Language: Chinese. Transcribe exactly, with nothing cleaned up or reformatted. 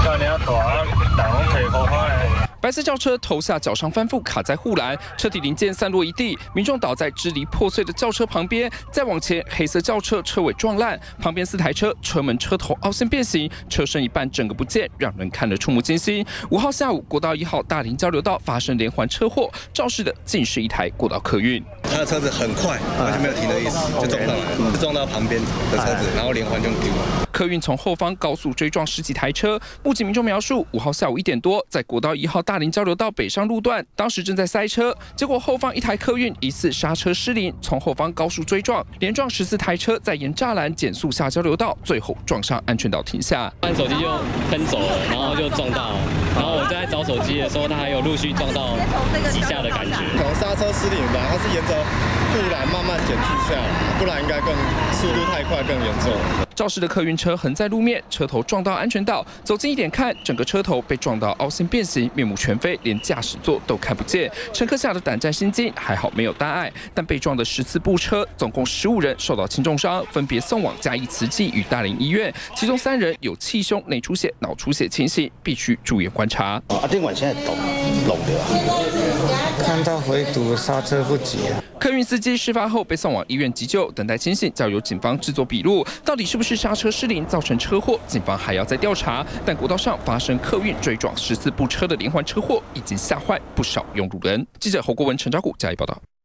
干了大，人拢摕苦看的。 白色轿车头下脚上翻覆，卡在护栏，车体零件散落一地，民众倒在支离破碎的轿车旁边。再往前，黑色轿车车尾撞烂，旁边四台车车门、车头凹陷变形，车身一半整个不见，让人看得触目惊心。五号下午，国道一号大林交流道发生连环车祸，肇事的竟是一台国道客运。 他的车子很快，完全没有停的意思，就撞上来，就撞到旁边的车子，然后连环就丢了。 客运从后方高速追撞十几台车。目击民众描述，五号下午一点多，在国道一号大林交流道北上路段，当时正在塞车，结果后方一台客运疑似刹车失灵，从后方高速追撞，连撞十四台车，再沿栅栏减速下交流道，最后撞上安全岛停下。 按手机就喷走了，然后就撞到，然后我在找手机的时候，他还有陆续撞到几下的感觉。 可能刹车失灵吧，他是沿着护栏慢慢减速下来，不然应该更速度太快更严重。 肇事的客运车横在路面，车头撞到安全岛，走近一点看，整个车头被撞到凹陷变形，面目全非，连驾驶座都看不见。乘客吓得胆战心惊，还好没有大碍。但被撞的十四部车，总共十五人受到轻重伤，分别送往嘉义慈济与大林医院，其中三人有气胸、内出血、脑出血情形，必须住院观察。 啊，电管现在懂懂的，看到回堵刹车不及啊。 客运司机事发后被送往医院急救，等待清醒，交由警方制作笔录。到底是不是刹车失灵造成车祸，警方还要再调查。但国道上发生客运追撞十四部车的连环车祸，已经吓坏不少用路人。记者侯国文、陈昭谷加以报道。